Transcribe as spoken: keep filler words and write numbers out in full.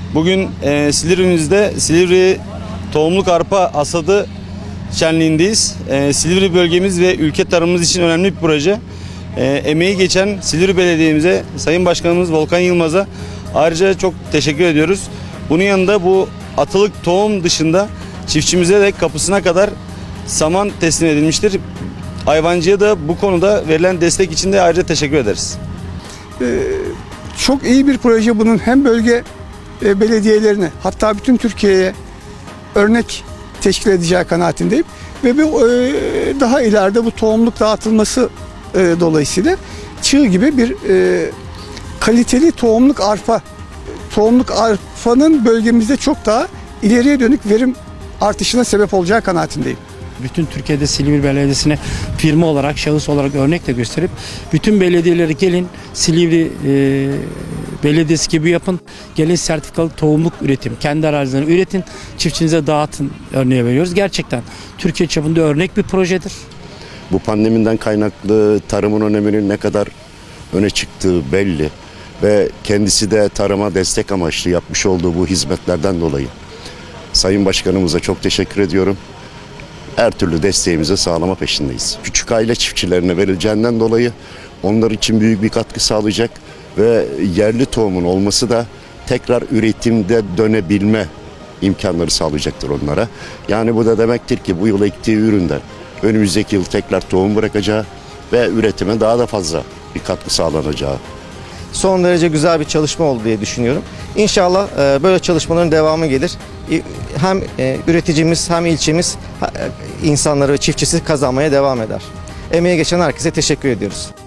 Bugün e, Silivri'mizde Silivri tohumluk arpa hasadı şenliğindeyiz. E, Silivri bölgemiz ve ülke tarımımız için önemli bir proje. E, emeği geçen Silivri Belediye'mize, Sayın Başkanımız Volkan Yılmaz'a ayrıca çok teşekkür ediyoruz. Bunun yanında bu atılık tohum dışında çiftçimize de kapısına kadar saman teslim edilmiştir. Hayvancıya da bu konuda verilen destek için de ayrıca teşekkür ederiz. Ee, çok iyi bir proje, bunun hem bölge e, belediyelerine, hatta bütün Türkiye'ye örnek teşkil edeceği kanaatindeyim. Ve bu e, daha ileride bu tohumluk dağıtılması e, dolayısıyla çığ gibi bir e, kaliteli tohumluk arpa, tohumluk arpanın bölgemizde çok daha ileriye dönük verim artışına sebep olacağı kanaatindeyim. Bütün Türkiye'de Silivri Belediyesi'ne firma olarak, şahıs olarak örnek de gösterip bütün belediyeleri gelin Silivri e, Belediyesi gibi yapın. Gelin sertifikalı tohumluk üretim, kendi arazilerini üretin, çiftçinize dağıtın örneği veriyoruz. Gerçekten Türkiye çapında örnek bir projedir. Bu pandemiden kaynaklı tarımın öneminin ne kadar öne çıktığı belli ve kendisi de tarıma destek amaçlı yapmış olduğu bu hizmetlerden dolayı Sayın Başkanımıza çok teşekkür ediyorum. Her türlü desteğimizi sağlama peşindeyiz. Küçük aile çiftçilerine verileceğinden dolayı onlar için büyük bir katkı sağlayacak ve yerli tohumun olması da tekrar üretimde dönebilme imkanları sağlayacaktır onlara. Yani bu da demektir ki bu yıl ektiği üründen önümüzdeki yıl tekrar tohum bırakacağı ve üretime daha da fazla bir katkı sağlanacağı. Son derece güzel bir çalışma oldu diye düşünüyorum. İnşallah böyle çalışmaların devamı gelir. Hem üreticimiz hem ilçemiz insanları ve çiftçisi kazanmaya devam eder. Emeğe geçen herkese teşekkür ediyoruz.